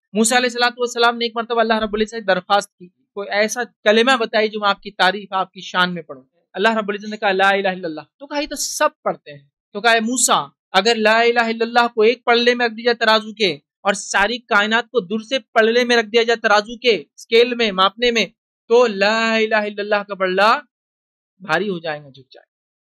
मूसा अलैहिस्सलाम ने एक मरतबा अल्लाह रब्बुल इज्जत से दरख्वास्त की, कोई ऐसा कलिमा बताइए जो मैं आपकी तारीफ आपकी शान में पढ़ूं। अल्लाह रब्बुल इज्जत ने कहा ला इलाहा इल्लल्लाह। तो कहा ये तो सब पढ़ते हैं। तो कहा मूसा अगर ला इलाहा इल्लल्लाह को एक पलड़े में रख दिया तराजू के और सारी कायनात को दूसरे पलड़े में रख दिया जाए तराजू के स्केल में मापने में, तो ला इलाहा इल्लल्लाह का पलड़ा भारी हो जाएगा, झुक जाएगा।